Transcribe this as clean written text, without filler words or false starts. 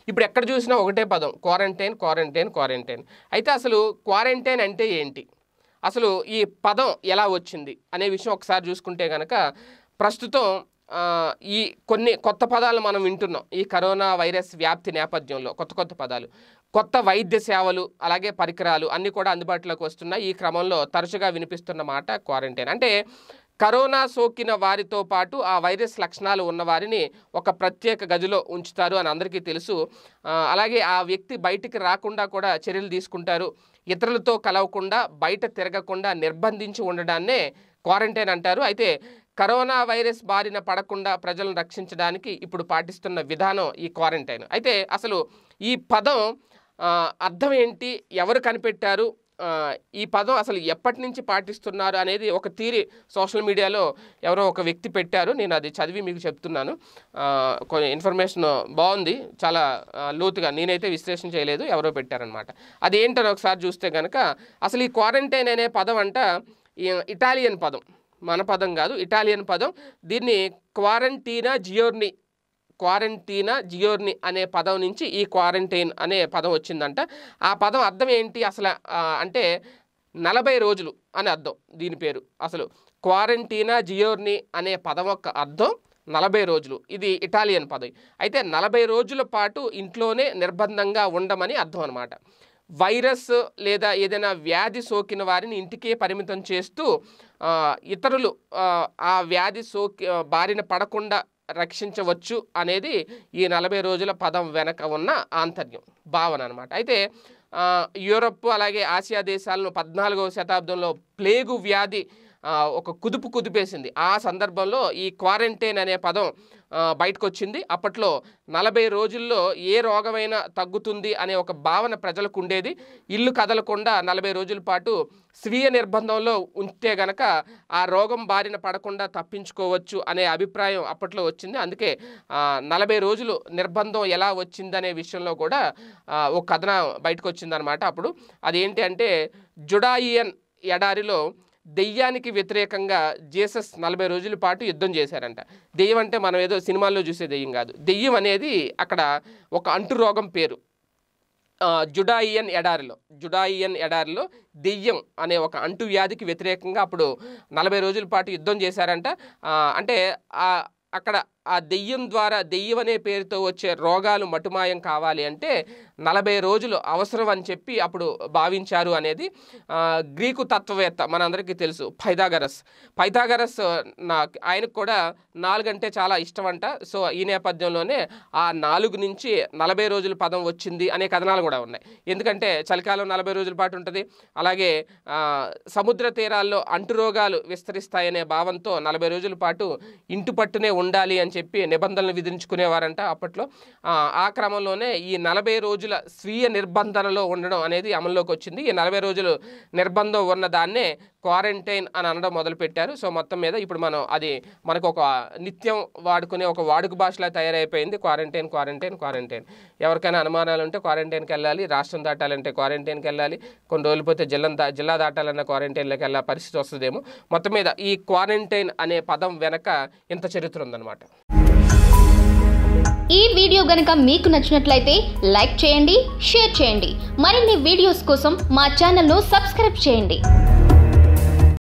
ఇప్పుడు ఎక్కడ చూసినా ఒకటే పదం, క్వారంటైన్ క్వారంటైన్ క్వారంటైన్. అయితే అసలు క్వారంటైన్ అంటే ఏంటి, అసలు ఈ పదం ఎలా వచ్చింది అనే విషయం ఒకసారి చూసుకుంటే కనుక, ప్రస్తుతం ఈ కొన్ని కొత్త పదాలు మనం వింటున్నాం. ఈ కరోనా వైరస్ వ్యాప్తి నేపథ్యంలో కొత్త పదాలు, కొత్త వైద్య సేవలు, అలాగే పరికరాలు అన్నీ కూడా అందుబాటులోకి వస్తున్నాయి. ఈ క్రమంలో తరచుగా వినిపిస్తున్న మాట క్వారంటైన్. అంటే కరోనా సోకిన వారితో పాటు ఆ వైరస్ లక్షణాలు ఉన్న వారిని ఒక ప్రత్యేక గదిలో ఉంచుతారు అని అందరికీ తెలుసు. అలాగే ఆ వ్యక్తి బయటికి రాకుండా కూడా చర్యలు తీసుకుంటారు. ఇతరులతో కలవకుండా, బయట తిరగకుండా నిర్బంధించి ఉండడాన్నే క్వారంటైన్ అంటారు. అయితే కరోనా వైరస్ బారిన పడకుండా ప్రజలను రక్షించడానికి ఇప్పుడు పాటిస్తున్న విధానం ఈ క్వారంటైన్. అయితే అసలు ఈ పదం అర్థం ఏంటి, ఎవరు కనిపెట్టారు, ఈ పదం అసలు ఎప్పటి నుంచి పాటిస్తున్నారు అనేది ఒక థియరీ సోషల్ మీడియాలో ఎవరో ఒక వ్యక్తి పెట్టారు. నేను అది చదివి మీకు చెప్తున్నాను. కొన్ని ఇన్ఫర్మేషన్ బాగుంది, చాలా లోతుగా, నేనైతే విశ్లేషణ చేయలేదు, ఎవరో పెట్టారనమాట. అది ఏంటని ఒకసారి చూస్తే కనుక, అసలు ఈ క్వారంటైన్ అనే పదం అంట ఇటాలియన్ పదం, మన పదం కాదు, ఇటాలియన్ పదం. దీన్ని క్వారంటీనా జియోర్ని అనే పదం నుంచి ఈ క్వారంటైన్ అనే పదం వచ్చిందంట. ఆ పదం అర్థం ఏంటి అసలు అంటే 40 రోజులు అని అర్థం. దీని పేరు అసలు క్వారంటీనా జియోర్ని అనే పదం యొక్క అర్థం 40 రోజులు. ఇది ఇటాలియన్ పదం. అయితే 40 రోజుల పాటు ఇంట్లోనే నిర్బంధంగా ఉండమని అర్థం అనమాట. వైరస్ లేదా ఏదైనా వ్యాధి సోకిన వారిని ఇంటికే పరిమితం చేస్తూ ఇతరులు ఆ వ్యాధి బారిన పడకుండా రక్షించవచ్చు అనేది ఈ 40 రోజుల పదం వెనక ఉన్న ఆంతర్యం, భావన అనమాట. అయితే యూరప్ అలాగే ఆసియా దేశాలను 14వ శతాబ్దంలో ప్లేగు వ్యాధి ఒక కుదిపేసింది. ఆ సందర్భంలో ఈ క్వారంటైన్ అనే పదం బయటకు వచ్చింది. అప్పట్లో 40 రోజుల్లో ఏ రోగమైనా తగ్గుతుంది అనే ఒక భావన ప్రజలకు ఉండేది. ఇల్లు కదలకుండా 40 రోజుల పాటు స్వీయ నిర్బంధంలో ఉంటే గనక ఆ రోగం బారిన పడకుండా తప్పించుకోవచ్చు అనే అభిప్రాయం అప్పట్లో వచ్చింది. అందుకే 40 రోజులు నిర్బంధం ఎలా వచ్చిందనే విషయంలో కూడా ఒక కథనం బయటకు వచ్చిందనమాట. అప్పుడు అదేంటి అంటే, జుడాయియన్ ఎడారిలో దెయ్యానికి వ్యతిరేకంగా జీసస్ 40 రోజుల పాటు యుద్ధం చేశారంట. దెయ్యం అంటే మనం ఏదో సినిమాల్లో చూసే దెయ్యం కాదు. దెయ్యం అనేది అక్కడ ఒక అంటు రోగం పేరు. జుడాయియన్ ఎడారిలో దెయ్యం అనే ఒక అంటు వ్యాధికి వ్యతిరేకంగా అప్పుడు 40 రోజుల పాటు యుద్ధం చేశారంట. అంటే అక్కడ ఆ దెయ్యం అనే పేరుతో వచ్చే రోగాలు మటుమాయం కావాలి అంటే 40 రోజులు అవసరం అని చెప్పి అప్పుడు భావించారు అనేది గ్రీకు తత్వవేత్త మనందరికీ తెలుసు పైథాగరస్. ఆయనకు కూడా 4 అంటే చాలా ఇష్టం అంట. సో ఈ నేపథ్యంలోనే ఆ 4 నుంచి 40 రోజుల పదం వచ్చింది అనే కథనాలు కూడా ఉన్నాయి. ఎందుకంటే చలికాలం 40 రోజుల పాటు ఉంటుంది. అలాగే సముద్ర తీరాల్లో అంటురోగాలు విస్తరిస్తాయనే భావంతో 40 రోజుల పాటు ఇంటి పట్టునే ఉండాలి అని చెప్పి నిబంధనలు విధించుకునేవారంట అప్పట్లో. ఆ క్రమంలోనే ఈ 40 రోజుల స్వీయ నిర్బంధనలో ఉండడం అనేది అమల్లోకి వచ్చింది. ఈ 40 రోజులు నిర్బంధం ఉన్న దాన్నే క్వారంటైన్ అని అనడం మొదలుపెట్టారు. సో మొత్తం మీద ఇప్పుడు మనకు ఒక నిత్యం వాడుకునే ఒక వాడుక భాషలా తయారైపోయింది క్వారంటైన్. ఎవరికైనా అనుమానాలు ఉంటే క్వారంటైన్కి వెళ్ళాలి, రాష్ట్రం దాటాలంటే క్వారంటైన్కి వెళ్ళాలి, కొన్ని రోజులు పోతే జిల్లా దాటాలన్న క్వారంటైన్లోకి వెళ్ళే పరిస్థితి వస్తుందేమో. మొత్తం మీద ఈ క్వారంటైన్ అనే పదం వెనక ఇంత చరిత్ర ఉందన్నమాట. ఈ వీడియో గనుక మీకు నచ్చినట్లయితే లైక్ చేయండి, షేర్ చేయండి. మరిన్ని వీడియోస్ కోసం మా ఛానల్ను సబ్స్క్రైబ్ చేయండి.